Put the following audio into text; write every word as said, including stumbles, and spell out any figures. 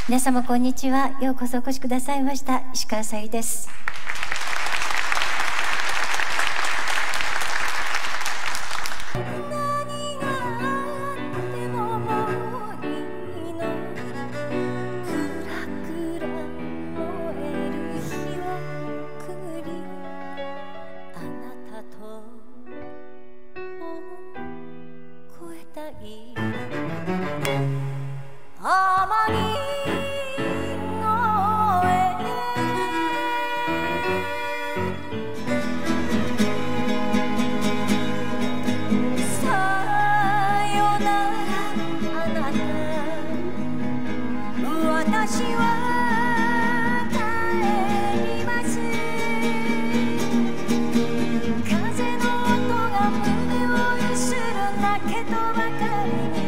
皆様こんにちは。ようこそお越しくださいました石川さゆりです。 私は帰ります。風の音が胸を揺するだけとばかりに